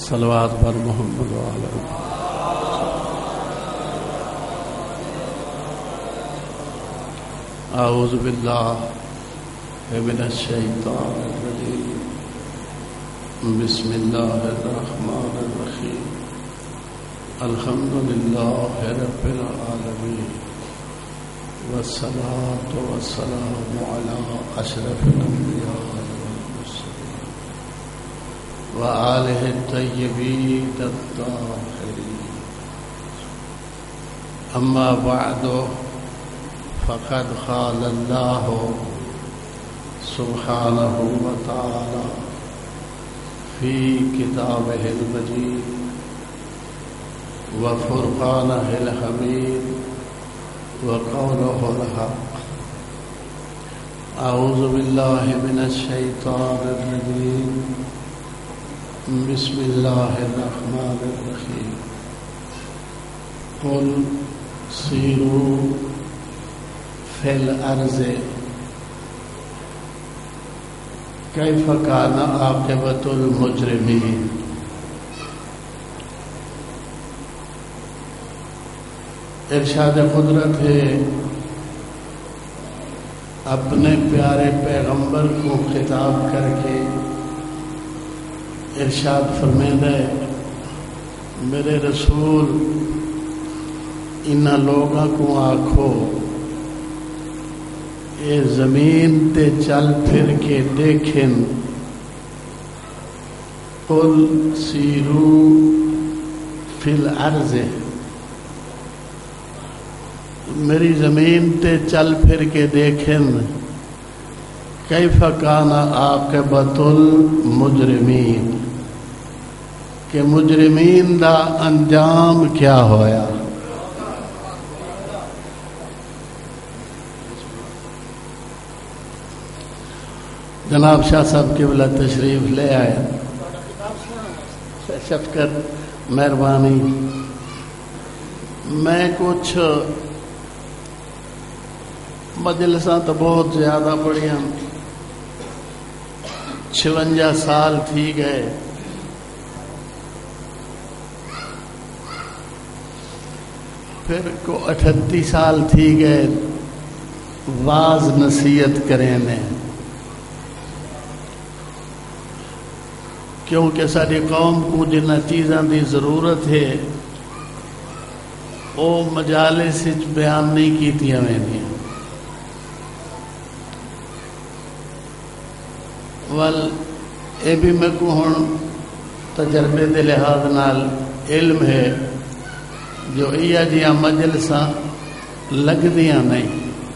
صلوات بر محمد وعلى اعوذ باللہ من الشیطان الرجیم بسم اللہ الرحمن الرحیم الحمد للہ رب العالمین والصلاة والسلام علی اشرف الانبیاء وآلہ الطیبین الطاہرین اما بعد فقد قال اللہ سبحانہ وتعالی فی کتابہ المجید وفرقانہ الحمید وقولہ الحق اعوذ باللہ من الشیطان الرجیم بسم اللہ الرحمن الرحیم قل سیروا فی الارض کیف کان عاقبۃ المجرمین ارشاد قدرت ہے اپنے پیارے پیغمبر کو خطاب کر کے ارشاد فرمائے ہے میرے رسول انہاں لوگاں کو آکھو اے زمین تے چل پھر کے دیکھیں قل سیروا فی الارض میری زمین تے چل پھر کے دیکھیں کیف کان عاقبۃ المجرمین کہ مجرمین دا انجام کیا ہویا جناب شاہ صاحب قبلہ تشریف لے آئے شفقت مہربانی میں کچھ مجلساں تو بہت زیادہ پڑھیاں 56 سال تھی گئے پھر کو 38 سال تھی گئے واز نصیحت کریں نے کیونکہ ساری قوم کو جنہ چیزاں دی ضرورت ہے وہ مجالس وچ بیان نہیں کیتیاں ویندیاں ول اے بھی میں کو ہن تجربے دے لحاظ نال علم ہے جو ایہ جیاں مجلساں لگدیاں نہیں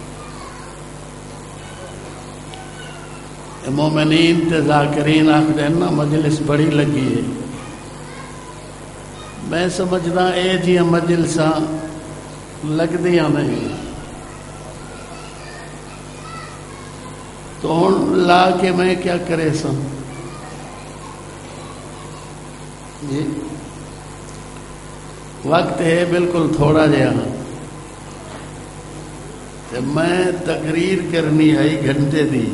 مومنین تے ذاکرین آخر نا مجلس بڑی لگی ہے میں سمجھدا اے جیاں مجلساں لگدیاں نہیں تو ہن لا کے میں کیا کرے سا جی وقت ہے بالکل تھوڑا جہا میں تقریر کرنی ہے گھنٹے دی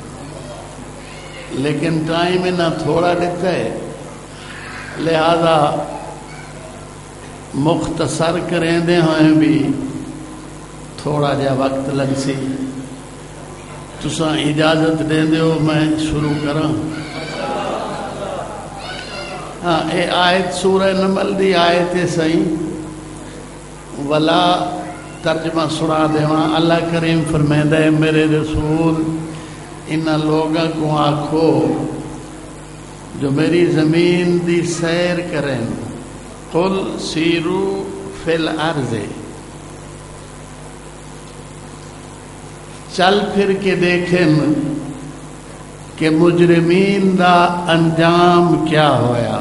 لیکن ٹائم نہ تھوڑا دیتا ہے لہذا مختصر کریں دے ہوئے بھی تھوڑا جہا وقت لگ سی تساں اجازت دیں دے ہو میں شروع کراں ہاں اے آیت سورہ نمل دی آیت صحیح ولا ترجمہ سنا دیواں اللہ کریم فرمائندا ہے میرے رسول انہاں لوگاں کو آکھو جو میری زمین دی سیر کریں قل سیروا فی الارض چل پھر کے دیکھیں کہ مجرمین دا انجام کیا ہویا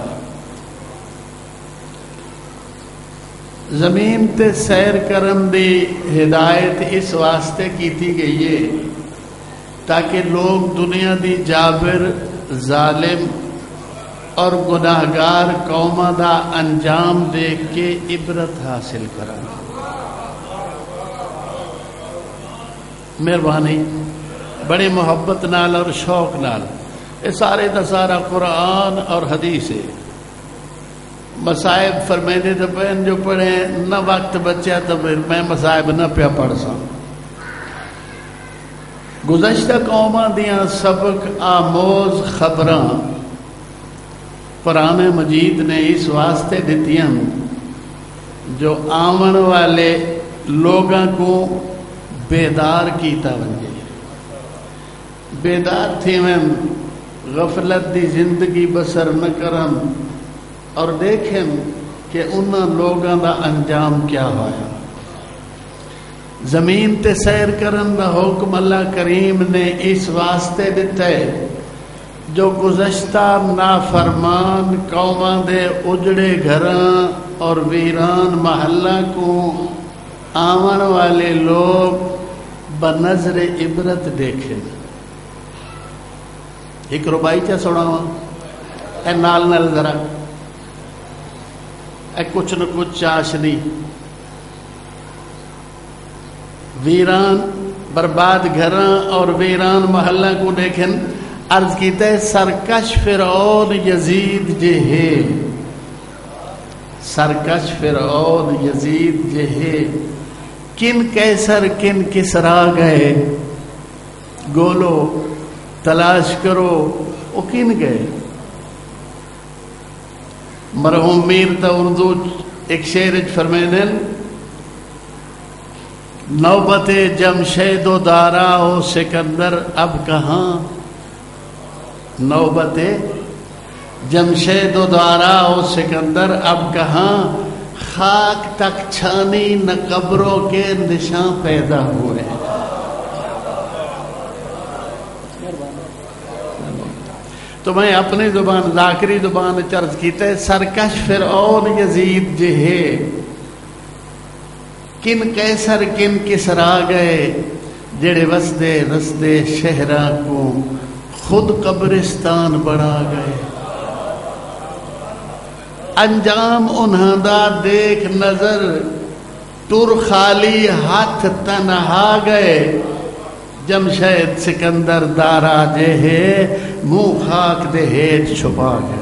زمین تے سیر کرن دی ہدایت اس واسطے کیتی گئی ہے تاکہ لوگ دنیا دی جابر ظالم اور گناہگار قوماں دا انجام دیکھ کے عبرت حاصل کرن مہربانی بڑے محبت نال اور شوق نال یہ سارے دا سارا قرآن اور حدیث ہے مصائب فرمیندے تو پہن جو پڑھیں نہ وقت بچیا تو میں مصائب نہ پیا پڑھ سا. گزشتہ قوماں دیاں سبق آموز خبراں قرآن مجید نے اس واسطے دیتیاں جو آمن والے لوگاں کو بیدار کیتا ونجے. بیدار تھی میں غفلت دی زندگی بسر نہ کرن اور دیکھیں کہ انہاں لوگاں دا انجام کیا ہویا. زمین تے سیر کرن دا حکم اللہ کریم نے اس واسطے دیتا ہے جو گزشتہ نافرمان قوماں دے اجڑے گھراں اور ویران محلہ کو آمن والے لوگ بنظر عبرت دیکھیں. ایک ربائی چا سناواں اے نال نال ذرا اے کچھ نہ کچھ چاشنی. ویران برباد گھراں اور ویران محلہ کو دیکھیں. عرض کیتا ہے سرکش فرعون یزید جے ہے، سرکش فرعون یزید جے ہے، کن کیسر کن کسرا گئے، گولو تلاش کرو وہ کن گئے. مرحوم میر تا اردو ایک شعر فرمینے نوبت جمشید و دارا و سکندر اب کہاں، نوبت جمشید و دارا و سکندر اب کہاں، خاک تک چھانی نہ قبروں کے نشان پیدا ہوئے. تو میں اپنی زبان ذاکری زبان چرچ کیتا ہے سرکش فرعون یزید جے ہے، کن کیسر کن کسرا گئے، جڑے وسدے رسدے شہراں کو خود قبرستان بنا گئے. انجام انہاں دا دیکھ نظر ٹر خالی ہاتھ تنہا گئے. جمشید سکندر دارا جے ہے منہ خاک دے ہیٹ چھپا گئے.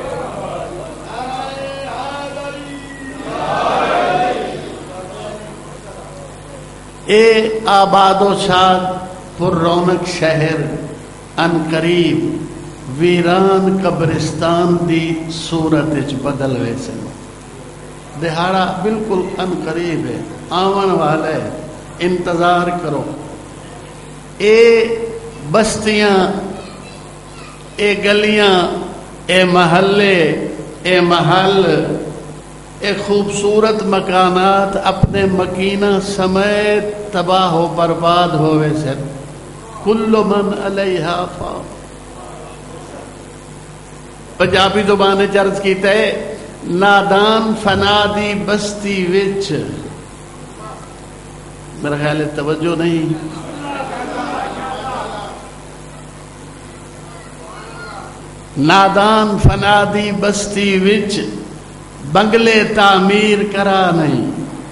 اے آباد و شاد پر رونق شہر ان قریب ویران قبرستان دی صورت اچ بدل ویسے. دہاڑا بالکل ان قریب ہے، آون والا ہے، انتظار کرو. اے بستیاں، اے گلیاں، اے محلے، اے محل، اے خوبصورت مکانات اپنے مکینہ سمیت تباہ و برباد ہوئے سے. کل من علیہا فان. پنجابی زبان چرچ کیتا ہے نادان فنا دی بستی وچ. میرا خیال ہے توجہ نہیں. نادان فنا دی بستی وچ بنگلے تعمیر کرا نہیں.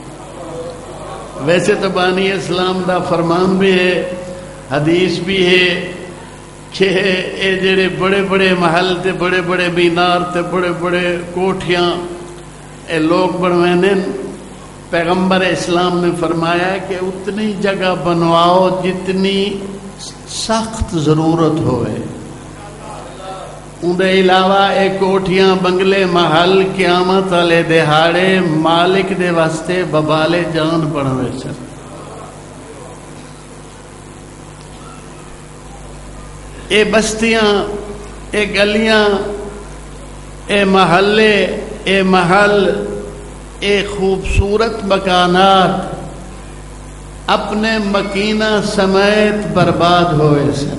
ویسے تو بانی اسلام دا فرمان بھی ہے، حدیث بھی ہے کہ اے جڑے بڑے بڑے محل تے بڑے بڑے مینار تے بڑے بڑے کوٹھیاں اے لوگ بنوینے. پیغمبر اسلام نے فرمایا کہ اتنی جگہ بنواؤ جتنی سخت ضرورت ہوئے. اندے علاوہ اے کوٹھیاں بنگلے محل قیامت والے دہاڑے مالک دے واسطے ببالے جان بنوے سن. اے بستیاں، اے گلیاں، اے محلے، اے محل، اے خوبصورت مکانات اپنے مکینہ سمیت برباد ہوئے سن.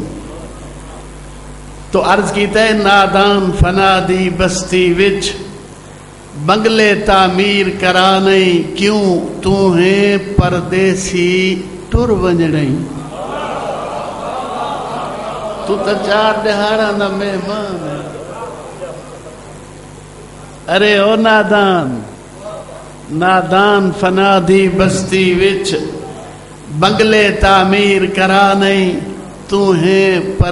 تو عرض کیتا ہے نادان فنا دی بستی وچ بنگلے تعمیر کرا نہیں، کیوں تو ہے پردیسی ٹر ونجڑی. تو تا چار دہاڑا نہ مہمان ہے. ارے او نادان، نادان فنا دی بستی وچ بنگلے تعمیر کرا نہیں، تو ہے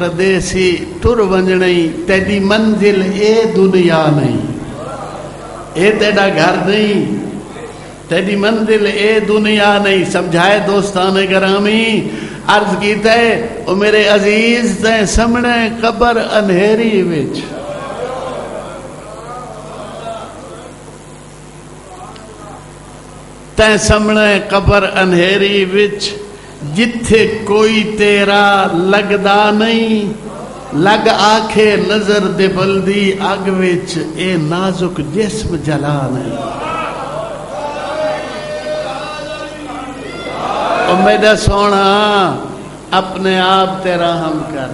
پردیسی ٹر ونجڑی. تیری منزل اے دنیا نہیں. اے تیرا گھر نہیں، تیری منزل اے دنیا نہیں. سمجھائے دوستان گرامی، عرض کیتا ہے او میرے عزیز تے سامنے قبر انہیری وچ، تے سامنے قبر انہیری وچ، جتھے کوئی تیرا لگدا نہیں، لگ آکھے نظر دے بلدی اگ وچ، اے نازک جسم جلا نہیں. او میرا سونا اپنے آپ تے رحم کر،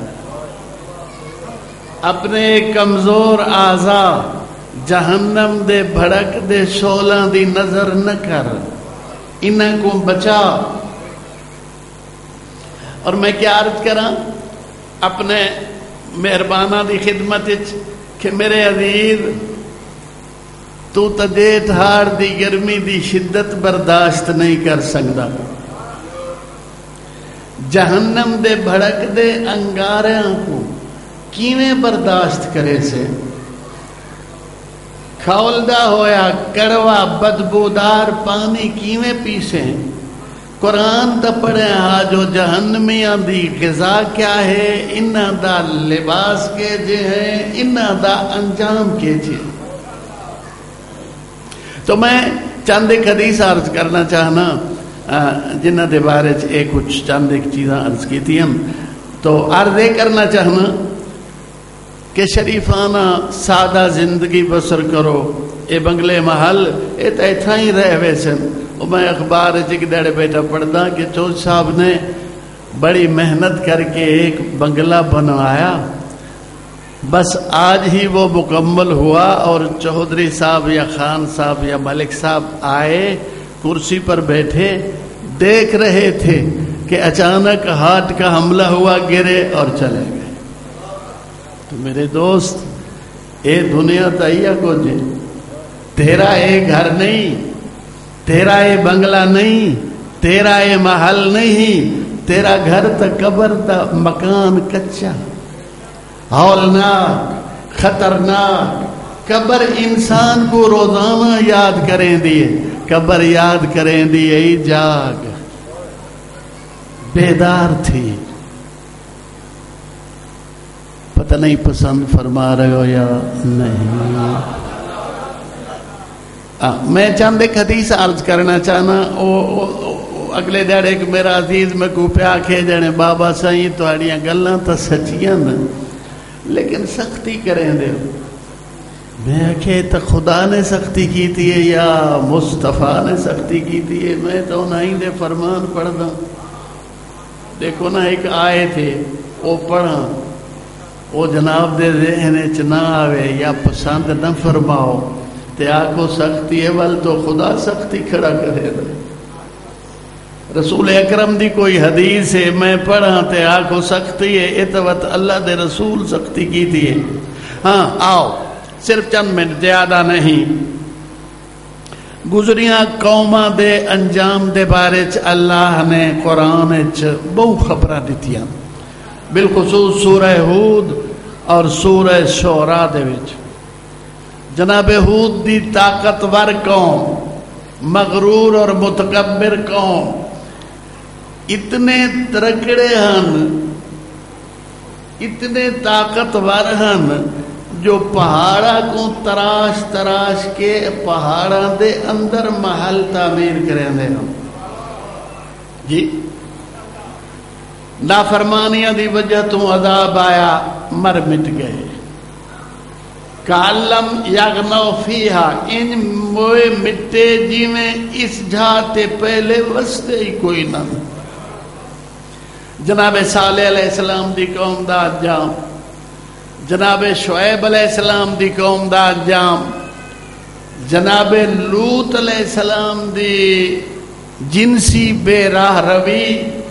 اپنے کمزور اعضا جہنم دے بھڑک دے شولاں دی نظر نہ کر، انہاں کو بچا. اور میں کیا عرض کراں اپنے مہربانہ دی خدمت کہ میرے عزیز تو تجیت ہار دی گرمی دی شدت برداشت نہیں کر سکتا، جہنم دے بھڑک دے انگاریاں کو کیویں برداشت کرے سے، کھولدا ہویا کڑوا بدبودار پانی کیویں پیسے. قرآن تا پڑھے ہاں جو جہنمیاں دی غذا کیا ہے، انہاں دا لباس کے جے ہیں، انہاں دا انجام کے جے. تو میں چند ایک حدیث عرض کرنا چاہنا جنہ دے بارے ایک کچھ چند ایک چیزاں عرض کی تھی ہم. تو عرض یہ کرنا چاہنا کہ شریفانہ سادہ زندگی بسر کرو، اے بنگلے محل اے تا اتھا ہی رہ ویسن. میں اخبار ایک دڑے بیٹا پڑھتا کہ چوج صاحب نے بڑی محنت کر کے ایک بنگلہ بنوایا، بس آج ہی وہ مکمل ہوا اور چودھری صاحب یا خان صاحب یا ملک صاحب آئے، کرسی پر بیٹھے دیکھ رہے تھے کہ اچانک ہارٹ کا حملہ ہوا، گرے اور چلے گئے. تو میرے دوست اے دنیا تائیا کو جے، تیرا اے گھر نہیں، تیرا اے بنگلہ نہیں، تیرا اے محل نہیں، تیرا گھر تا قبر تا مکان کچا، ہولناک خطرناک. قبر انسان کو روزانہ یاد کریں دیے، قبر یاد کریں دیے جاگ بیدار تھی. پتہ نہیں پسند فرما رہے ہو یا نہیں. میں چند ایک حدیث عرض کرنا چاہنا. اگلے دن ایک میرا عزیز میں کو پیا آکھے جانے بابا سائیں تہاڑیاں گلاں تو سچیاں نا لیکن سختی کریں دے. میں آکھے تو خدا نے سختی کی تھی ہے یا مصطفیٰ نے سختی کی تھی ہے؟ میں تو نہیں دے فرمان پڑھدا. دیکھو نا ایک آئے تھے وہ پڑھا، وہ جناب دے ذہن چ نہ آوے یا پسند نہ فرماؤ تے آکو سختی ہے، ول تو خدا سختی کھڑا کرے دا. رسول اکرم دی کوئی حدیث ہے میں پڑھا تے آکو سختی ہے، اتوت اللہ دے رسول سختی کی تھی ہے. ہاں آؤ صرف چند منٹ زیادہ نہیں. گزریاں قوماں دے انجام دے بارے چ اللہ نے قرآن چ بہو خبراں دتیاں، بالخصوص سورہ ہود اور سورہ شعراء دے وچ. جناب ہود دی طاقتور قوم، مغرور اور متکبر قوم، اتنے ترکڑے ہن، اتنے طاقتور ہن جو پہاڑا کو تراش تراش کے پہاڑاں دے اندر محل تعمیر کریں دے ہم. جی نافرمانیاں دی وجہ تو عذاب آیا، مر مٹ گئے. کالم یغنو فیہا، ان موئے مٹے جی میں اس جھاتے پہلے وستے ہی کوئی نہ. جناب صالح علیہ السلام دی قوم دا انجام، جناب شعیب علیہ السلام دی قوم دا انجام، جناب لوط علیہ السلام دی جنسی بے راہ روی،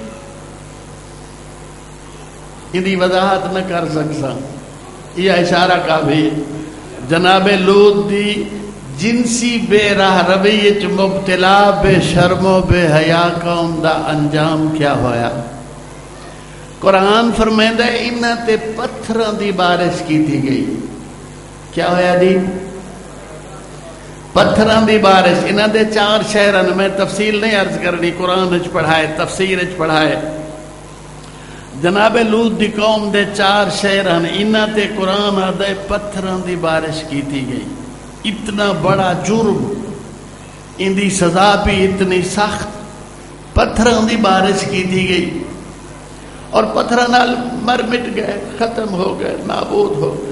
انہی وضاحت نہ کر سکتا. یہ اشارہ کا بھی جناب لوط دی جنسی بے راہ روی مبتلا بے شرم و بے حیا قوم دا انجام کیا ہویا. قرآن فرمائندہ ہے انہاں تے پتھراں دی بارش کی تھی گئی. کیا ہویا جی؟ پتھراں دی بارش انہاں دے 4 شہرن میں تفصیل نہیں عرض کرنی قرآن وچ پڑھائے تفسیر وچ پڑھائے جناب لوط دی قوم دے 4 شہرن انہاں تے قرآن آدھے پتھراں دی بارش کیتی گئی اتنا بڑا جرم ان دی سزا بھی اتنی سخت پتھراں دی بارش کیتی گئی اور پتھراں نال مر مٹ گئے ختم ہو گئے نابود ہو گئے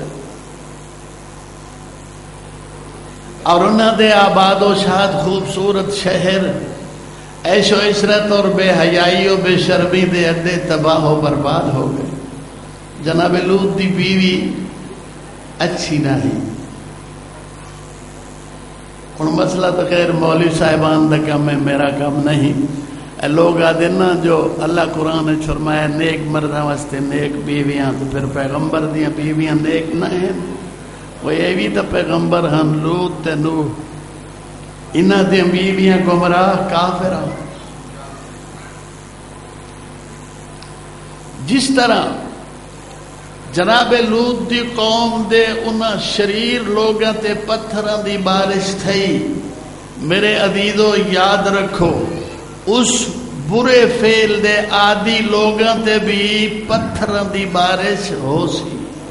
اور انہاں دے آباد و شاد خوبصورت شہر عیش و عشرت اور بے حیائی و بے شرمی دے اڈے تباہ و برباد ہو گئے جناب لوط دی بیوی اچھی نہیں ہن مسئلہ تو خیر مولوی صاحبان دا کام ہے میرا کام نہیں لوگ آدھے نا جو اللہ قرآن نے فرمایا نیک مرداں واسطے نیک بیویاں تو پھر پیغمبر دیاں بیویاں نیک نہ ہیں وہ یہ بھی تو پیغمبر ہن لوط تے نوح انہاں دیاں بیویاں گمراہ کافراں جس طرح جناب لوط دی قوم دے انہاں شریر لوگاں تے پتھراں دی بارش تھئی میرے عزیزو یاد رکھو اس برے فعل دے عادی لوگاں تے بھی پتھراں دی بارش ہو سی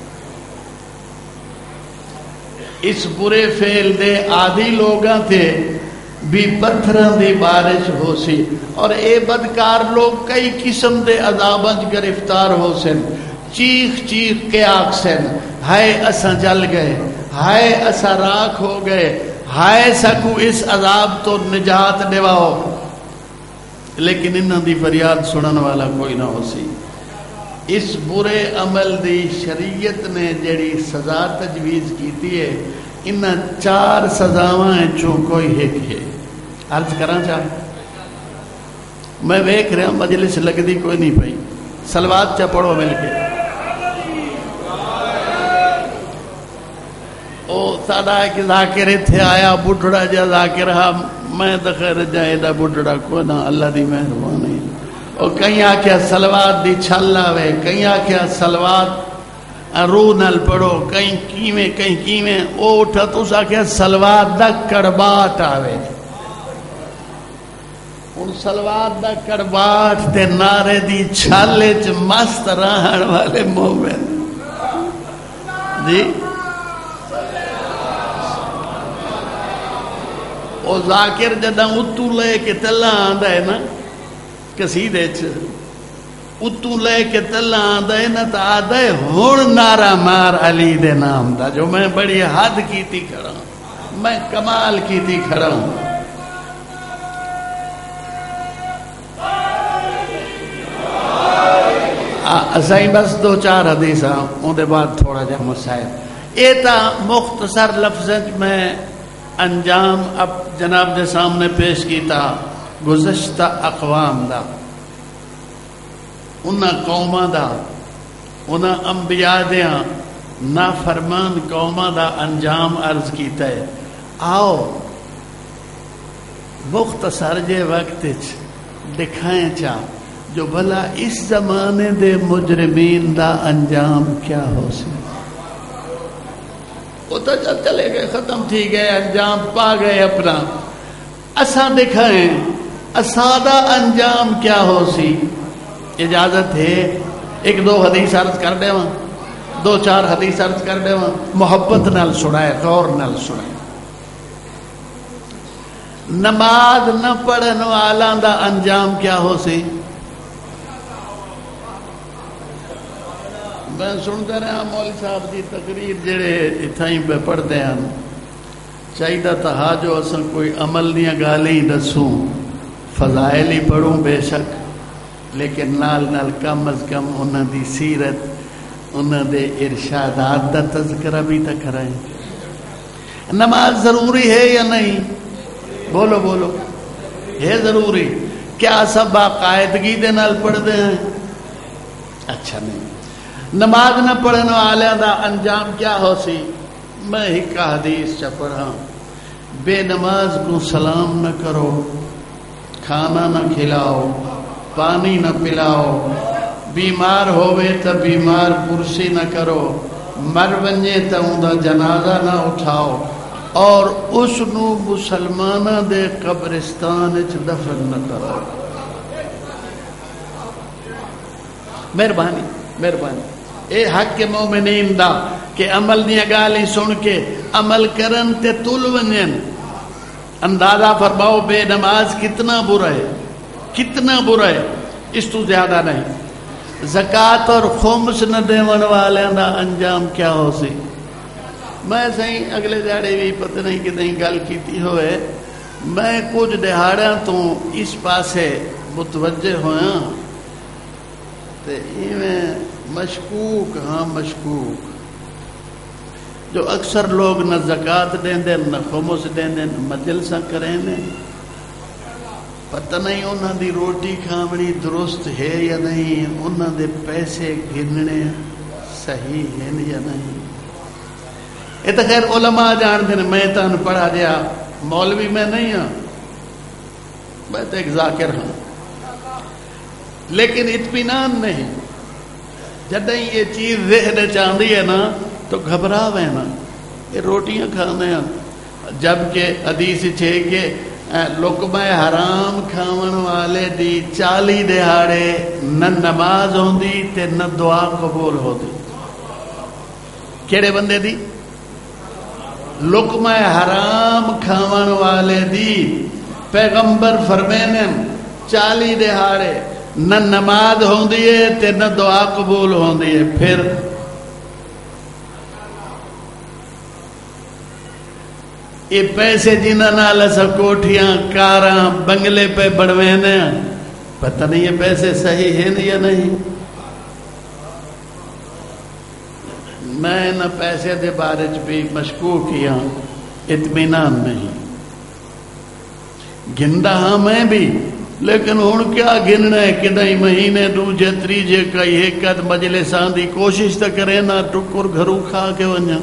اس برے فعل دے عادی لوگاں تے بھی پتھراں دی بارش ہو سی اور اے بدکار لوگ کئی قسم دے عذاباں گرفتار ہو سن چیخ چیخ کے آگ سن ہائے اساں جل گئے ہائے اساں راکھ ہو گئے ہائے سکو اس عذاب تو نجات دیواؤ لیکن انہاں دی فریاد سنن والا کوئی نہ ہو سی اس برے عمل دی شریعت نے جڑی سزا تجویز کیتی ہے انہاں 4 سزاواں چوں کوئی ایک ہے عرض کراں چاہ میں ویکھ رہا مجلس لگدی کوئی نہیں پئی صلوات چا پڑھو مل کے او ساڈا ایک ذاکر ایتھے آیا بڈھڑا جا ذاکر ہا میں تو خیر جائے دا بڈھڑا کو نہ اللہ دی مہربانی اور کہیں آکھیا صلوات دی چھل آوے کہیں آکھیا صلوات روح نال پڑھو کہیں کیویں او اٹھا تو آکھیا صلوات دا کڑباٹ آوے ان صلوات دا کڑباٹ تے نعرے دی چھل وچ مست رہن والے مومن جی او ذاکر جداں اتو لے کے تلا آندا ہے نا قصیدے چ اتو لے کے تلا آندا ہے نا تا آندا ہے ہن نعرہ مار علی دے نام دا جو میں بڑی حد کیتی کھڑا میں کمال کیتی کھڑا ہوں اسائیں بس 2-4 حدیثاں اون دے بعد تھوڑا جا مسائل اے تا مختصر لفظ میں انجام اب جناب دے سامنے پیش کیتا گزشتہ اقوام دا انہاں قوماں دا انہاں انبیاء دیاں نافرمان قوماں دا انجام عرض کیتا ہے آؤ مختصر جے وقت دکھائیں چاہ جو بھلا اس زمانے دے مجرمین دا انجام کیا ہو سی وہ تو چلے گئے ختم تھی گئے انجام پا گئے اپنا اساں دکھائیں اسادہ انجام کیا ہو سی اجازت ہے 1-2 حدیث عرض کر دے وہاں 2-4 حدیث عرض کر دے وہاں محبت نال سنائے غور نال سنائے نماز نہ پڑھن والا دا انجام کیا ہو سی میں سنتا رہا مول صاحب دی تقریر جڑے اتھائیں پہ پڑھتے ہیں چاہیے تہا جو اصل کوئی عمل دیا گالیں دسوں فضائل ہی پڑھوں بے شک لیکن نال نال کم از کم انہاں دی سیرت انہاں دے ارشادات دا تذکرہ بھی تا کرائیں نماز ضروری ہے یا نہیں بولو بولو ہے ضروری کیا سب باقاعدگی دے نال پڑھ دے ہیں اچھا نہیں نماز نہ پڑھنے والے دا انجام کیا ہو سی میں ایک حدیث چا پڑھا بے نماز کو سلام نہ کرو کھانا نہ کھلاؤ پانی نہ پلاؤ بیمار ہوئے تا بیمار پرسی نہ کرو مر ونجے تا اوندا جنازہ نہ اٹھاؤ اور اس نو مسلمانہ دے قبرستان اچ دفن نہ کرو. مہربانی مہربانی. اے حق مومنین دا کہ عمل دیا گالی سن کے عمل کرن تے تل ونجن. اندازہ فرماؤ بے نماز کتنا برا ہے، کتنا برا ہے، اس تو زیادہ نہیں. زکاة اور خمس نہ دیون والے دا انجام کیا ہو سی. میں صحیح اگلے دیہڑے بھی پتہ نہیں کہ نہیں گل کیتی ہوئے. میں کچھ دہاڑیاں تو اس پاسے متوجہ ہویا تے ایویں مشکوک، ہاں مشکوک، جو اکثر لوگ نہ زکاة دیں دیں نہ خمس دیں دیں مجلساں کریں دیں. پتہ نہیں انہاں دی روٹی کھاونی درست ہے یا نہیں، انہاں دے پیسے گننے صحیح ہیں یا نہیں. یہ تو خیر علماء جان دیں. میں تو ان پڑھا دیا مولوی میں نہیں ہاں، میں تو ایک ذاکر ہوں. لیکن اطمینان نہیں. جب یہ چیز ذہن چاندی ہے نا تو گھبراوے نا. یہ روٹیاں کھانے ہیں جبکہ حدیث چھے کہ لقمہ حرام کھاون والے دی 40 دہاڑے نہ نماز ہوندی تے نہ دعا قبول ہوندی. کیڑے بندے دی؟ لقمہ حرام کھاون والے دی پیغمبر فرمینے 40 دہاڑے نہ نماز ہوندی ہے تے نہ دعا قبول ہوندی ہے. پھر یہ پیسے جنہاں نال اساں کوٹھیاں کاراں بنگلے پہ بڑھوینے پتہ نہیں یہ پیسے صحیح ہیں یا نہیں. میں نہ پیسے دے بارے بھی مشکوک کیا، اطمینان نہیں. گندا ہاں میں بھی، لیکن ہن کیا گننا ہے. کدیں مہینے دوجے تریجے کئی ایک اد مجلساں دی کوشش تو کرے نا ٹکر گھروں کھا کے ونجا.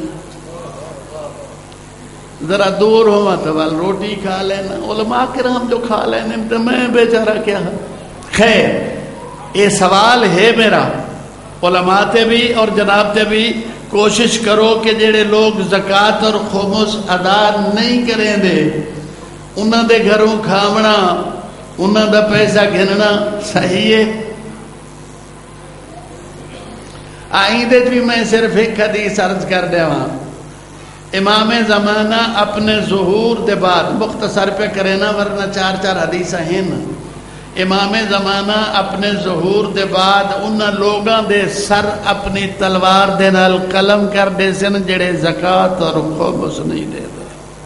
ذرا دور ہوا تو وال روٹی کھا لینا. علماء کرام جو کھا لینے تو میں بیچارہ کیا. خیر یہ سوال ہے میرا، علماء تے بھی اور جناب تے بھی کوشش کرو کہ جڑے لوگ زکاة اور خمس ادا نہیں کریں دے انہاں دے گھروں کھاونا، انہاں دا پیسہ گھننا صحیح ہے. آئندے بھی میں صرف ایک حدیث عرض کر دے وہاں. امام زمانہ اپنے ظہور دے بعد مختصر پہ کرے نا ورنہ 4 حدیث ہیں. امام زمانہ اپنے ظہور دے بعد انہاں لوگاں دے سر اپنی تلوار دے نال قلم کر دے سن جڑے زکاة اور خمس نہیں دے دے.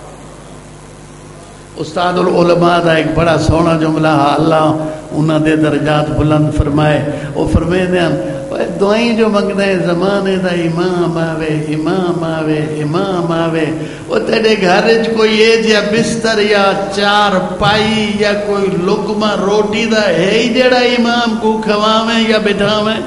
استاد العلماء دا ایک بڑا سونا جملہ ہے، اللہ انہاں دے درجات بلند فرمائے. وہ فرمائے دیں دعائیں جو منگتے ہیں زمانے دا امام آوے امام آوے امام آوے. وہ تیرے گھر کوئی ایج یا بستر یا 4 پائی یا کوئی لقمہ روٹی دا ہے ہی جڑا امام کو کھواویں یا بٹھاویں.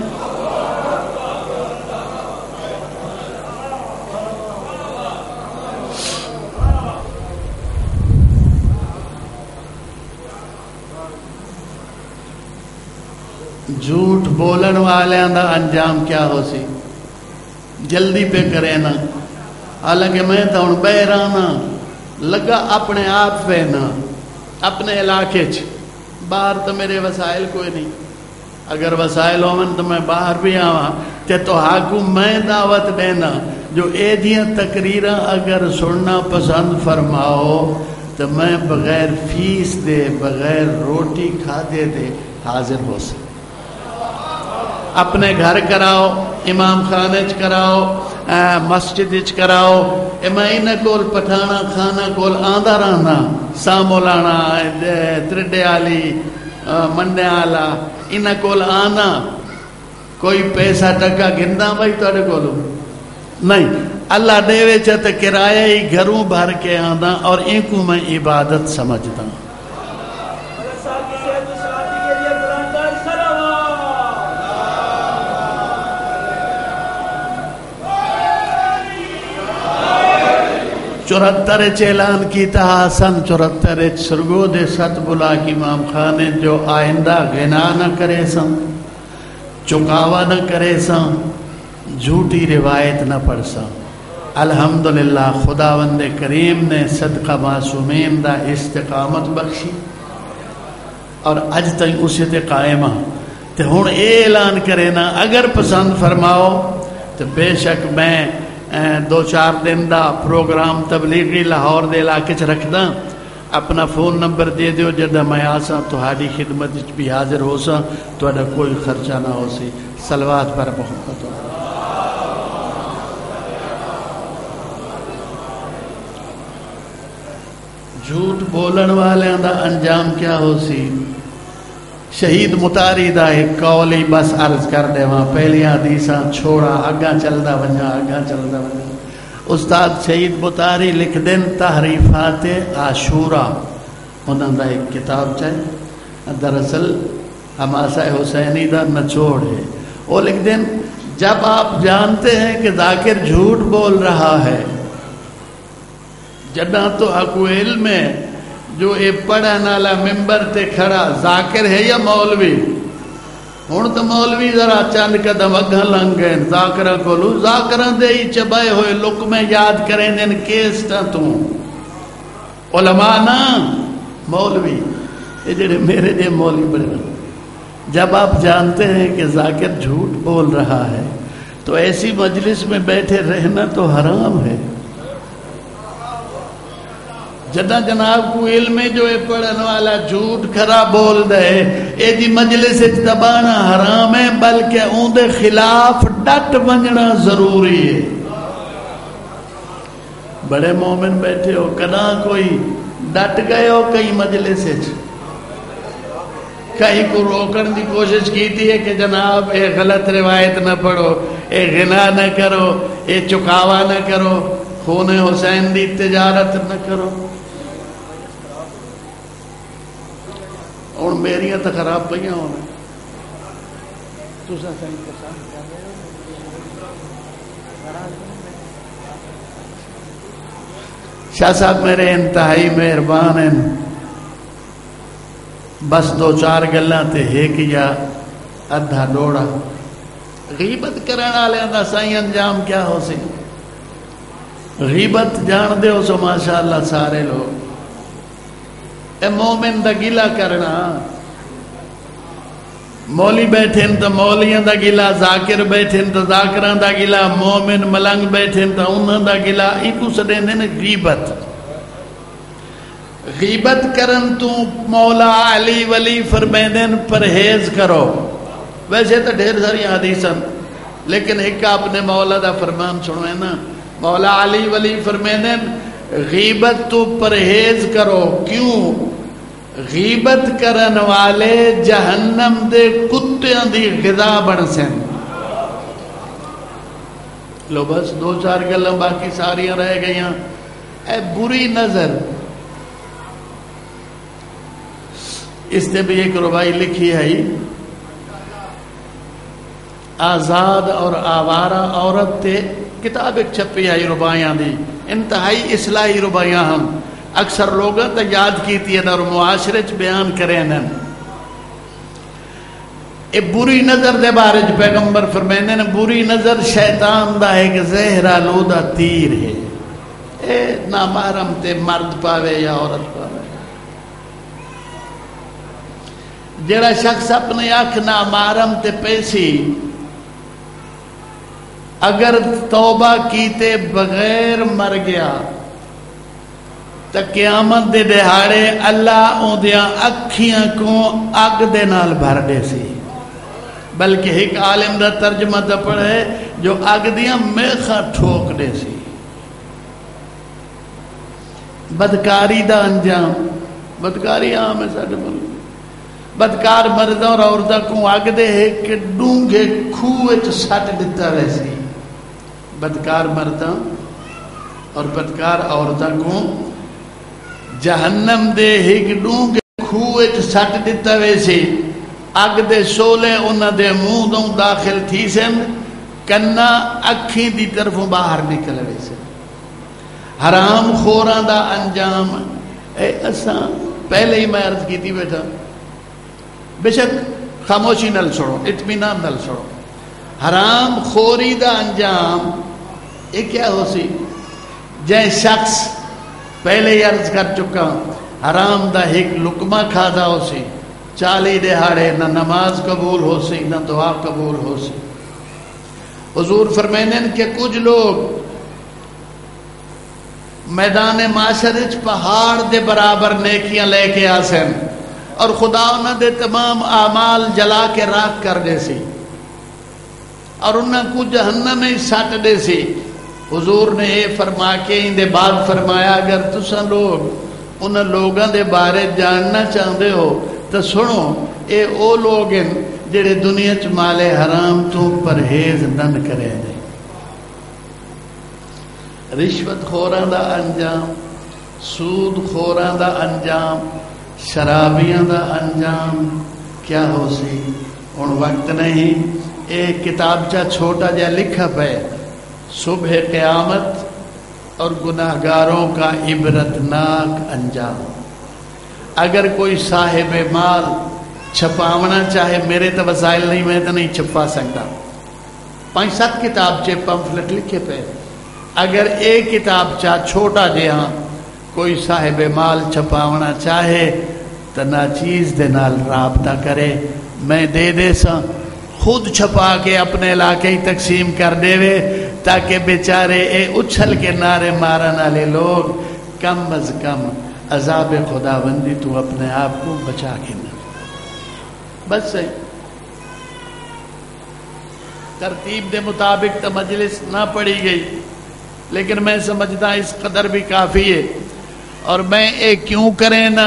جھوٹ بولن والیاں دا انجام کیا ہو سی. جلدی پہ کرے نا. حالانکہ میں تو ہوں بہرانا لگا اپنے آپ پہ نا اپنے علاقے باہر تو میرے وسائل کوئی نہیں. اگر وسائل ہومن تو میں باہر بھی آواں تے تو حاکم میں دعوت دینا جو اے دیاں تقریراں اگر سننا پسند فرماؤ تو میں بغیر فیس دے بغیر روٹی کھادے دے حاضر ہو سکتا. اپنے گھر کراؤ، امام خانے چ کراؤ، مسجد چ کراؤ. میں کول پٹھانا کھانا کول آندا رہنا سامولانا ترڈے والی منڈے والا انہاں کول آنا. کوئی پیسہ ٹکا گندا بھائی تھوڑے کولو نہیں. اللہ دے چت کرایہ ہی گھروں بھر کے آندا اور ان کو میں عبادت سمجھتا. چورہتر اعلان کیتا سن 74 سرگو دے ست بلا کی امام خانے جو آئندہ غنا نہ کرے سن، چکاوا نہ کرے سن، جھوٹی روایت نہ پڑھ سن. الحمدللہ خداوند کریم نے صدقہ معصومین دا استقامت بخشی اور اج تک اسی تے قائم ہاں تے ہن اے اعلان کرے نا اگر پسند فرماؤ تو بے شک میں 2-4 دن دا پروگرام تبلیغی لاہور دے علاقے چ رکھدا اپنا فون نمبر دے دیو جدہ میں آسا تہاڈی خدمت وچ بھی حاضر ہو سا تہاڈا کوئی خرچہ نہ ہو سی صلوات پر محمد جھوٹ بولن والے دا انجام کیا ہو سی شہید متاری دا ایک قول ہی بس عرض کر دے وہاں پہلی حدیثاں چھوڑا اگاں چلدا ونجا استاد شہید متاری لکھ دین تحریفات عاشورہ انہوں دا ایک کتاب چاہے دراصل حماسہ حسینی دا نچوڑ ہے وہ لکھ دین جب آپ جانتے ہیں کہ ذاکر جھوٹ بول رہا ہے جدہ تو حقو علم ہے جو اے پڑھن والا ممبر تے کھڑا ذاکر ہے یا مولوی ہن تو مولوی ذرا چند قدم اگاں لنگ گئے ذاکراں کولو ذاکراں دے ہی چبائے ہوئے لقمے یاد کریں دین کیس تو علماء نا مولوی یہ جڑے میرے دے مولوی بڑے جب آپ جانتے ہیں کہ ذاکر جھوٹ بول رہا ہے تو ایسی مجلس میں بیٹھے رہنا تو حرام ہے جدہ جناب کو علم جو ہے پڑھن والا جھوٹ کھرا بول دے اے جی مجلس دبانا حرام ہے بلکہ اون دے خلاف ڈٹ بننا ضروری ہے بڑے مومن بیٹھے ہو کنا کوئی ڈٹ گئے ہو کئی مجلس کہیں کو روکن دی کوشش کی تھی ہے کہ جناب اے غلط روایت نہ پڑھو اے غنا نہ کرو اے چکاوا نہ کرو خون حسین دی تجارت نہ کرو اور میریاں تو خراب پہیاں ہونا شاہ صاحب میرے انتہائی مہربان ہیں بس 2-4 گلاں تے ایک یا ادھا ڈوڑا غیبت کرن والے دا سائیں انجام کیا ہو سی غیبت جان دے ہو سو ماشاءاللہ سارے لوگ اے مومن دا گلا کرنا مولی بیٹھن تو مولیاں دا گلا ذاکر بیٹھن تو ذاکران دا گلا مومن ملنگ بیٹھن تو انہاں دا گلا ایکو سدیں دے غیبت غیبت کرن تو مولا علی ولی فرمیدن پرہیز کرو ویسے تو ڈھیر ساری حدیثاں لیکن ایک آپ نے مولا دا فرمان سنوے نا مولا علی ولی فرمیدن غیبت تو پرہیز کرو کیوں غیبت کرن والے جہنم دے کتیاں دی غذا بن سن لو بس 2-4 گلاں باقی ساریاں رہ گئیاں اے بری نظر اس نے بھی ایک ربائی لکھی ہے آزاد اور آوارہ عورت تے کتاب ایک چھپی ہے ربائیاں دی انتہائی اصلاحی ربائیاں ہم اکثر لوگوں تا یاد کیتی ہیں اور معاشرے چ بیان کریں اے بری نظر دے بارے پیغمبر فرمیندے نے بری نظر شیطان دا ایک زہر آلودہ تیر ہے اے نامحرم تے مرد پاوے یا عورت پاوے جڑا شخص اپنے آنکھ نامحرم تے پیسی اگر توبہ کیتے بغیر مر گیا تو قیامت دے دہاڑے اللہ اون دیاں اکھیاں کو اگ دے نال بھر دے سی بلکہ ایک عالم دا ترجمہ دا پڑھے جو اگ دیاں میخاں ٹھوک دے سی بدکاری دا انجام بدکاری عام ہے ساڈے ملک بدکار مردوں اور عورتوں کو اگ دے کہ ڈونگے کھوے چ سٹ دتا ویسی بدکار مردوں اور بدکار عورتوں کو جہنم دے ایک ڈونگے کھوے چ سٹ دتا ویسی اگ دے سولے انہاں دے منہ دوں داخل تھی سن کنا اکھیں دی طرفوں باہر نکل ویسے حرام خوراں دا انجام اے اساں پہلے ہی میں عرض کی تھی بیٹا بے شک خاموشی نل چھوڑو اطمینان نل چھوڑو حرام خوری دا انجام یہ کیا ہو سی جے شخص پہلے ہی عرض کر چکا حرام دا ایک لقمہ کھادا ہو سی 40 دہاڑے نہ نماز قبول ہو سی نہ دعا قبول ہو سی. حضور فرمائیں کہ کچھ لوگ میدان معاشر وچ پہاڑ دے برابر نیکیاں لے کے آسن اور خدا انہاں دے تمام اعمال جلا کے راکھ کر دے سی اور انہاں کو جہنم میں سٹ دے سی. حضور نے یہ فرما کے ان دے بعد فرمایا اگر تساں لوگ ان لوگاں دے بارے جاننا چاہتے ہو تو سنو اے او لوگ ہیں جڑے دنیا چ مال حرام تو پرہیز نہ کرے دے. رشوت خوراں دا انجام، سود خوراں دا انجام، شرابیاں دا انجام کیا ہو سی؟ ہن وقت نہیں. ایک کتابچہ چھوٹا جا لکھا پہ صبح قیامت اور گناہگاروں کا عبرتناک انجام. اگر کوئی صاحب مال چھپاونا چاہے، میرے تو وسائل نہیں، میں تو نہیں چھپا سکتا. 5-7 کتابچے پمفلٹ لکھے پہ. اگر ایک کتابچہ چھوٹا جہاں کوئی صاحب مال چھپاونا چاہے تو ناچیز دے نال رابطہ کرے، میں دے دے سا خود چھپا کے اپنے علاقے ہی تقسیم کر دے وے تاکہ بیچارے اے اچھل کے نعرے مارن والے لوگ کم از کم عذاب خداوندی تو اپنے آپ کو بچا کے نہ. بس ہے ترتیب دے مطابق تو مجلس نہ پڑی گئی، لیکن میں سمجھتا اس قدر بھی کافی ہے. اور میں ایک کیوں کریں نا،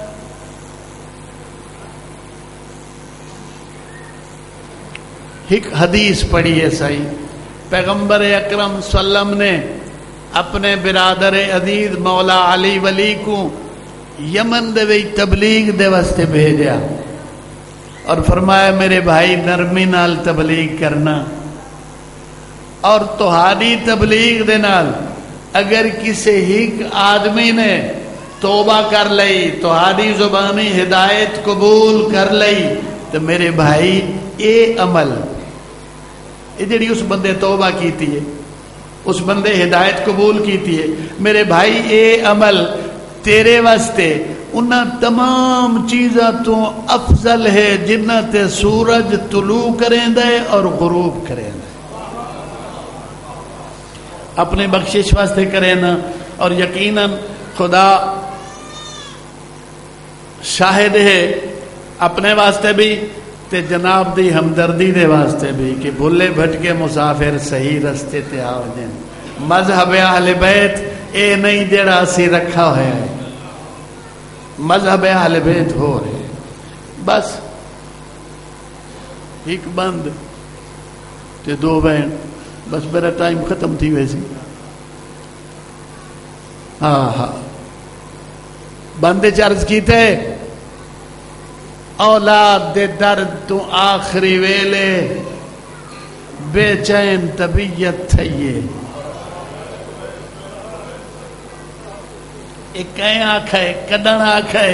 ایک حدیث پڑھی ہے صحیح. پیغمبر اکرم صلی اللہ علیہ وسلم نے اپنے برادر عزیز مولا علی ولی کو یمن دے وی تبلیغ دے واسطے بھیجا اور فرمایا میرے بھائی نرمی نال تبلیغ کرنا، اور تہاڈی تبلیغ دے نال اگر کسی ایک آدمی نے توبہ کر لئی، تہاڈی زبانی ہدایت قبول کر لئی، تو میرے بھائی اے عمل یہ جڑی اس بندے توبہ کیتی ہے، اس بندے ہدایت قبول کیتی ہے، میرے بھائی اے عمل تیرے واسطے انہاں تمام چیزاں تو افضل ہے جنہ تے سورج طلوع کریں دے اور غروب کریں دے. اپنے بخشش واسطے کریں نا، اور یقیناً خدا شاہد ہے اپنے واسطے بھی تے جناب دی ہمدردی دے واسطے بھی کہ بھلے بھٹکے مسافر صحیح رستے تے آ جائیں. مذہب اہل بیت اے نہیں جڑا اسی رکھا ہوا ہے، مذہب اہل بیت ہو رہے. بس ایک بند تے 2 بہن، بس میرا ٹائم ختم تھی ویسی. ہاں بندے چرز کیتے اولاد دے درد تو آخری ویلے بے چین طبیعت تھئیے. ایک کہیں آکھے کڈن آکھے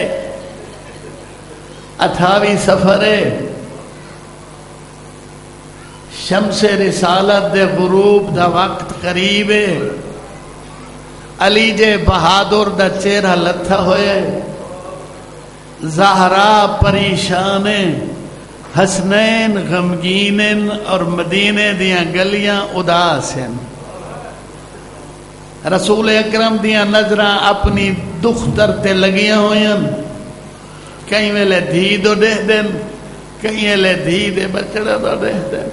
اتھاوی سفر ہے، شمس رسالت دے غروب دا وقت قریب ہے. علی جے بہادر دا چہرہ لتھا ہوئے، زہرا پریشان، حسنین غمگین اور مدینے دیاں گلیاں اداس ہیں. رسول اکرم دیاں نظراں اپنی دختر تے لگیاں ہویاں، کئی ویلے دھی دو دے دن، کئی ویلے دھی دے بچڑا دو دے دن.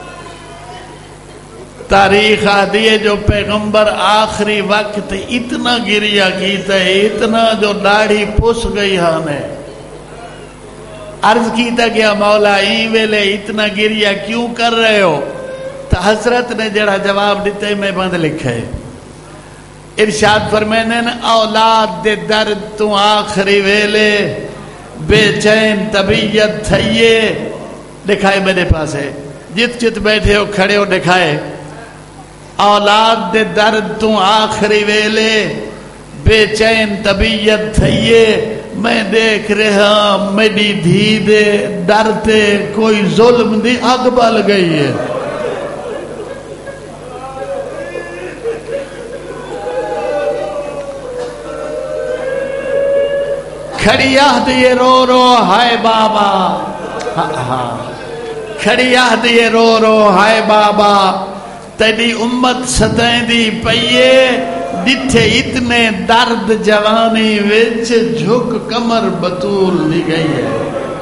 تاریخ آدھی ہے جو پیغمبر آخری وقت اتنا گریا کیتا ہے، اتنا جو داڑھی پس گئی ہانے. عرض کیتا گیا مولا این ویلے اتنا گریا کیوں کر رہے ہو؟ تو حضرت نے جڑا جواب دیتے میں بند لکھا ہے. ارشاد فرمائنے اولاد دے درد تو آخری ویلے بے چین طبیعت تھئیے. دکھائے میرے پاس ہے، جت جت بیٹھے ہو کھڑے ہو دکھائے. اولاد دے درد تو آخری ویلے بے چین طبیعت تھئیے. میں دیکھ رہا میری دھی دے ڈر تے کوئی ظلم دی اگ بل گئی ہے. کھڑی آہد یہ رو رو ہائے بابا، کھڑی آہد یہ رو رو ہائے بابا، تیری امت ستائیں دی پئیے، ڈٹھے اتنے درد جوانی وچ جھک کمر بطول دی گئی ہے۔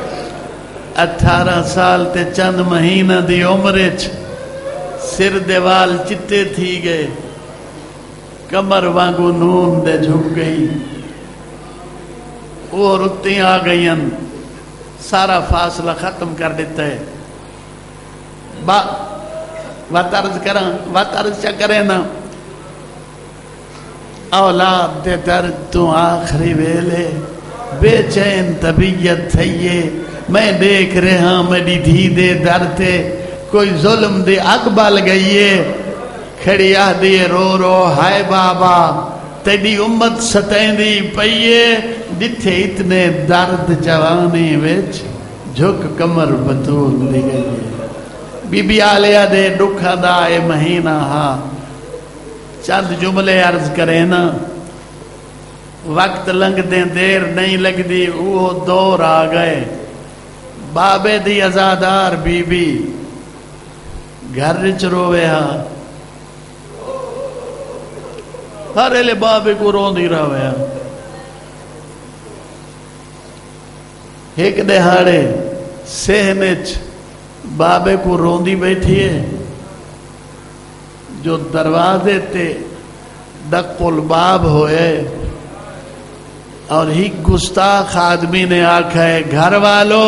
18 سال تے چند مہینہ دی عمرچ سر دیوال چٹے تھی گئے، کمر وانگو نون دے جھک گئی، وہ رتی آ گئیں، سارا فاصلہ ختم کر دیتا ہے۔ وات عرض چا کرے نا، اولاد دے درد تو آخری ویلے بے چین طبیعت تھئیے، میں دیکھ رہا میری دھی دے درتے کوئی ظلم دے اگ بال گئیے، کھڑی آدھی رو رو ہائے بابا، تیری امت ستائیں دی پئیے، ڈٹھے اتنے درد جوانی وچ جھک کمر بطول دی گئی۔ بی بی آلیہ دے ڈکھا دا اے مہینہ ہاں، چند جملے عرض کرے نا، وقت لنگ دیں دیر نہیں لگ دی، وہ دور آ گئے، بابے دی ازادار بی بی گھر رچ روے ہاں، ہر ایلے بابے کو رون دی روے ہاں۔ ایک دہاڑے سہنچ بابے کو روندی بیٹھی ہے، جو دروازے تے دق الباب ہوئے، اور ہی گستاخ آدمی نے آکھا ہے گھر والو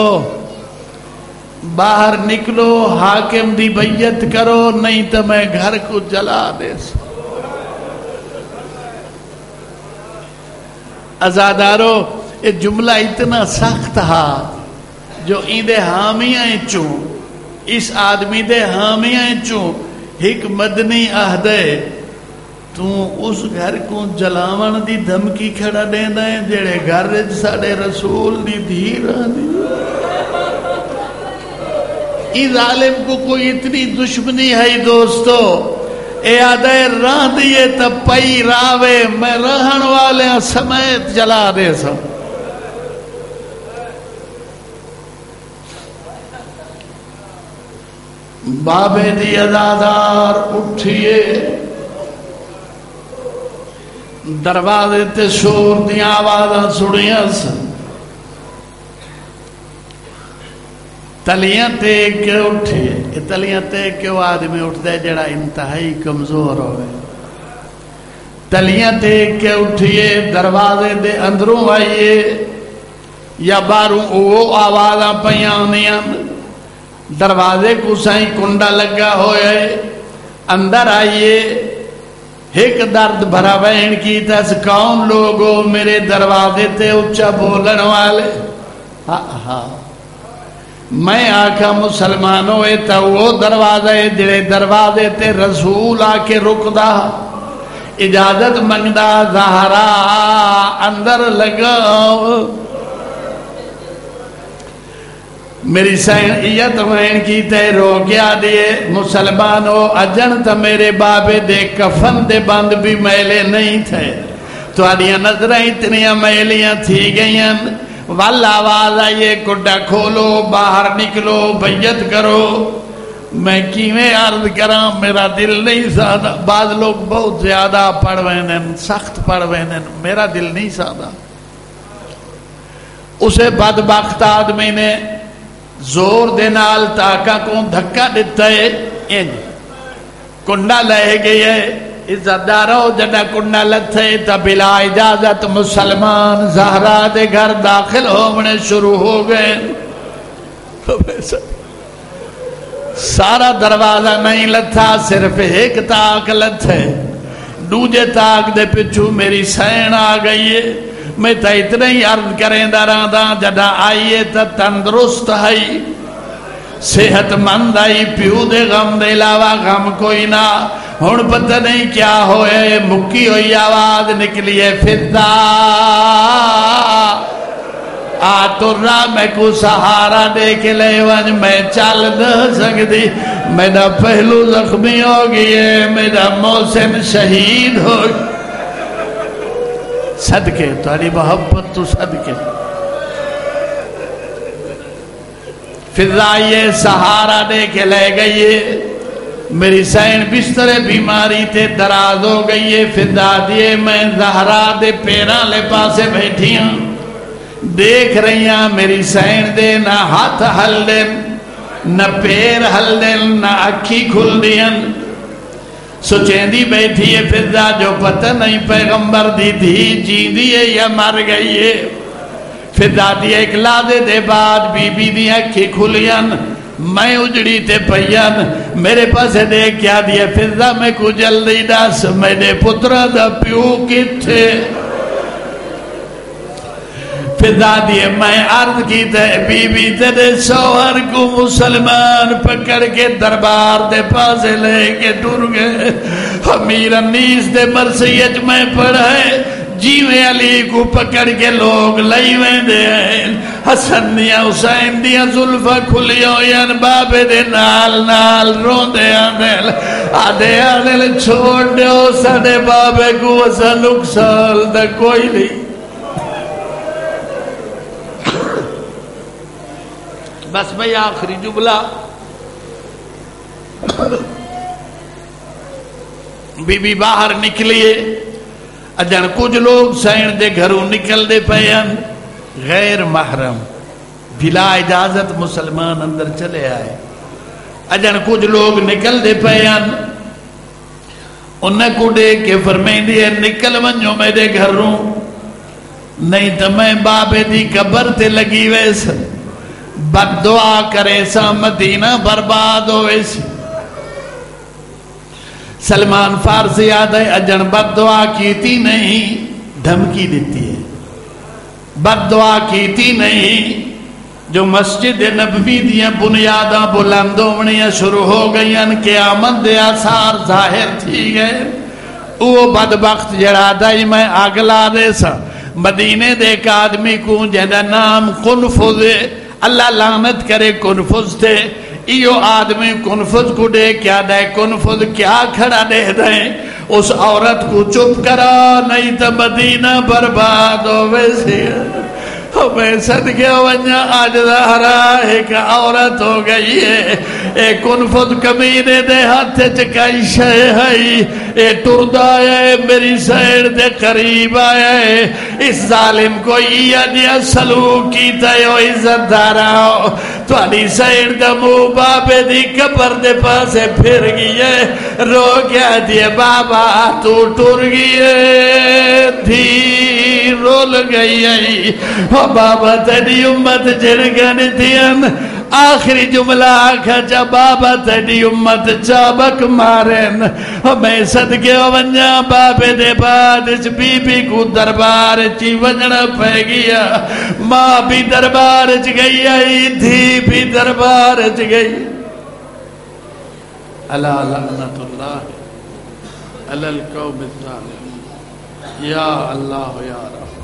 باہر نکلو، حاکم دی بیعت کرو، نہیں تو میں گھر کو جلا دے سو۔ ازادارو یہ جملہ اتنا سخت ہا جو ایندے حامیاں چوں، اس آدمی دے حامیاں چوں ایک مدنی عہدے، تو اس گھر کو جلاون دی دھمکی کھڑا دینا ہے جڑے گھر رج ساڑے رسول دی دھیر آنی۔ ای ظالم کو کوئی اتنی دشمنی ہے دوستو، اے آدھے راہ دیئے تا پئی راوے، میں رہن والے سمیت جلا دے سا۔ بابے دی ازادار اٹھئے، دروازے تے شور دی آوازاں سڑیاں سن، تلیاں تے کے اٹھے، تلیاں تے کے آدمی اٹھ دے جڑا انتہائی کمزور ہوئے، تلیاں تے کے اٹھئے، دروازے دے اندروں آئیے یا باروں وہ آوازاں پیانیاں، دروازے کو سائیں کنڈا لگا ہوئے، اندر آئیے، ایک درد بھرا بہن کی تس کون لوگو میرے دروازے تے اچھا بولن والے، میں آکھا مسلمانوں تا وہ دروازے جڑے دروازے تے رسول آکے رکدا، اجازت منگدا زہرا اندر لگاؤ، میری سینئیت وین کی تے روکیا دیئے، مسلمانوں اجن تا میرے بابے دے کفن دے بند بھی میلے نہیں تھے، تو آدیاں نظریں اتنیاں میلیاں تھی گئیں، والا آواز آئیے کڈا کھولو، باہر نکلو، بیعت کرو، میں کیویں عرض کراں، میرا دل نہیں سادہ، بعض لوگ بہت زیادہ پڑھ وینن، سخت پڑھ وینن، میرا دل نہیں سادہ۔ اسے بدبخت آدمی نے زور دے نال تاکہ کو دھکا دیتا ہے، کنڈا لے گئے، عزتدارو جڑا کنڈا لتھے تا بلا اجازت مسلمان زہرا دے گھر داخل ہونے شروع ہو گئے، سارا دروازہ نہیں لتھا، صرف ایک تاک لتھے، دوجے تاک دے پچھو میری سین آ گئی ہے، میں تا اتنا ہی عرض کریں داران دا جدا آئیے تا تندرست ہے، صحت مند آئی، پیو دے غم دے علاوہ غم کوئی نہ، ہون پتہ نہیں کیا ہوئے، مکی ہوئی آواز نکلیے فضا آترہ میں کو سہارا دے کے لے ون میں چل نہ سکتی، میرا پہلو زخمی ہو گئے، میرا محسن شہید ہو گئے، صدقے تاری محبت تو صدقے فضا یہ سہارا دے کے لے گئی ہے، میری سین بستر بیماری تے دراز ہو گئی ہے، فضا دیے میں زہرا دے پیران لے پاسے بیٹھی ہوں، دیکھ رہی ہوں میری سین دے نہ ہاتھ ہل دے نہ پیر ہل دے نہ اکھی کھل دیں، سوچیں دی بیٹھی ہے فضا جو پتہ نہیں پیغمبر دی دھی جین دی ہے یا مر گئی ہے۔ فضا دی ایک لادے دے بعد بی بی دی اکھی کھلین، میں اجڑی تے پئین، میرے پاس دیکھ کیا دیا فضا میں کو جلدی دس میرے پترہ دا پیو کتھے؟ فضا دیے میں عرض کی تے بی بی تے شوہر کو مسلمان پکڑ کے دربار دے پاسے لے کے ٹر گئے، امیر انیس دے مرثیت میں پڑھے جیوے علی کو پکڑ کے لوگ لئی ویندے ہیں، حسن دیا حسین دیا زلفہ کھلیوں یان بابے دے نال نال روندے آندھل آدھے آندھل چھوڑ دیو ساڑے بابے کو اسا نقصال دا کوئی نہیں۔ بس میں آخری جملہ، بی بی باہر نکلیے، اجن کچھ لوگ سین دے گھروں نکل دے پہن، غیر محرم بلا اجازت مسلمان اندر چلے آئے، اجن کچھ لوگ نکل دے پہن، انہیں کو دیکھ کے فرمائیں دے نکل ونجو میرے گھروں، نہیں تو میں بابے دی قبر تے لگی ویسا بد دعا کرے سا مدینہ برباد ہوئے سی۔ سلمان فارسی یاد ہے اجن بد دعا کیتی نہیں دھمکی دیتی ہے، بد دعا کیتی نہیں، جو مسجد نبوی دیاں بنیاداں بلند ہونیاں شروع ہو گئیں قیامت دے آثار ظاہر تھی گئے، وہ بدبخت جڑا دائی میں اگلا دے سا مدینے دے ایک آدمی کو جہاں نام قنفذ، اللہ لعنت کرے قنفذ تھے، ایو آدمی قنفذ کو دے کیا دے قنفذ کیا کھڑا دے دیں، اس عورت کو چپ کرا نہیں تو مدینہ برباد ہو ویسے۔ ہمیں صدقے ونجا آج ظاہرہ ایک عورت ہو گئی ہے، ایک قنفذ کمینے دے ہاتھ چکائی شے ہے، اے ٹرد آیا ہے میری سیر دے قریب آیا ہے، اس ظالم کو یہ سلوک کیتا ہے او عزت دارا ہو، تو علی سیر دا مو بابے دی قبر دے پاسے پھر گئی ہے، رو کیا دیے بابا تو ٹر گئی ہے، دھی رول گئی ہے، بابا تیری امت جنگن دین، آخری جملہ آکھا چا بابا تیری امت چابک مارن، ہمیں صدقے ونجا بابے دے بعد اس بی بی کو دربار چی ونجنا پہ گیا، ماں بھی دربار چ گئی آئی، دھی بھی دربار چ گئی۔ اللہ لعنت اللہ علی القوم الظالمین، یا اللہ یا رب۔